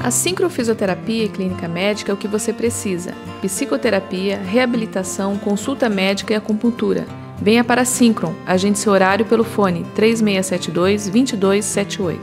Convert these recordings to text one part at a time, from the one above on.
A sincrofisioterapia e clínica médica é o que você precisa. Psicoterapia, reabilitação, consulta médica e acupuntura. Venha para a Syncron. Agende seu horário pelo fone 3672-2278.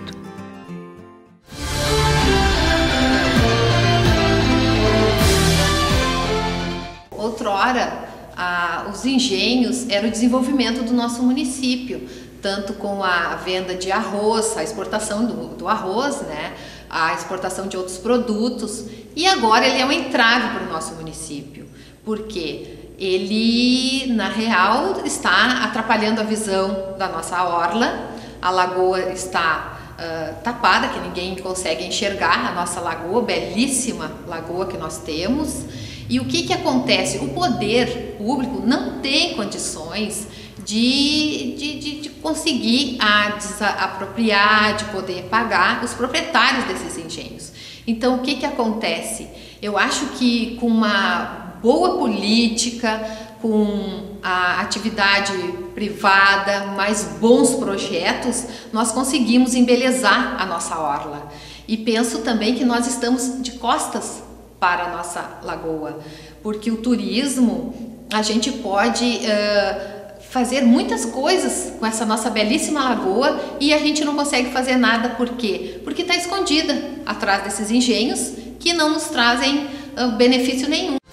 Outrora, os engenhos eram o desenvolvimento do nosso município, tanto com a venda de arroz, a exportação do arroz, né? A exportação de outros produtos, e agora ele é um entrave para o nosso município, porque ele, na real, está atrapalhando a visão da nossa orla. A lagoa está tapada, que ninguém consegue enxergar a nossa lagoa, belíssima lagoa que nós temos. E o que acontece? O poder público não tem condições de conseguir desapropriar, de poder pagar os proprietários desses engenhos. Então, o que acontece? Eu acho que com uma boa política, com a atividade privada, mais bons projetos, nós conseguimos embelezar a nossa orla. E penso também que nós estamos de costas para a nossa lagoa, porque o turismo, a gente pode fazer muitas coisas com essa nossa belíssima lagoa e a gente não consegue fazer nada. Por quê? Porque está escondida atrás desses engenhos que não nos trazem benefício nenhum.